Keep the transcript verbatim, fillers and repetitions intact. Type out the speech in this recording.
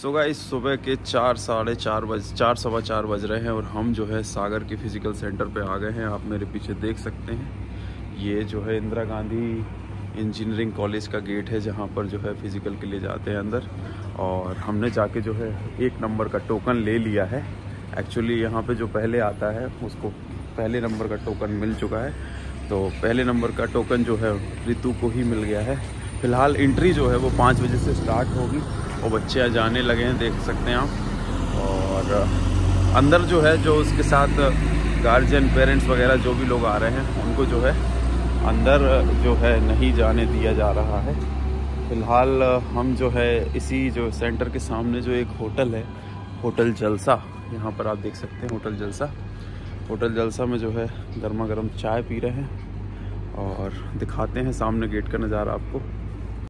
So guys सुबह के चार साढ़े चार बज चार सवा चार बज रहे हैं और हम जो है सागर के फिज़िकल सेंटर पे आ गए हैं। आप मेरे पीछे देख सकते हैं, ये जो है इंदिरा गांधी इंजीनियरिंग कॉलेज का गेट है जहाँ पर जो है फिज़िकल के लिए जाते हैं अंदर। और हमने जाके जो है एक नंबर का टोकन ले लिया है। एक्चुअली यहाँ पे जो पहले आता है उसको पहले नंबर का टोकन मिल चुका है, तो पहले नंबर का टोकन जो है ऋतु को ही मिल गया है। फ़िलहाल एंट्री जो है वो पाँच बजे से स्टार्ट होगी और बच्चे जाने लगे हैं, देख सकते हैं आप। और अंदर जो है जो उसके साथ गार्जियन पेरेंट्स वगैरह जो भी लोग आ रहे हैं उनको जो है अंदर जो है नहीं जाने दिया जा रहा है। फ़िलहाल हम जो है इसी जो सेंटर के सामने जो एक होटल है, होटल जलसा, यहाँ पर आप देख सकते हैं होटल जलसा। होटल जलसा में जो है गर्मा गर्म चाय पी रहे हैं और दिखाते हैं सामने गेट का नज़ारा आपको।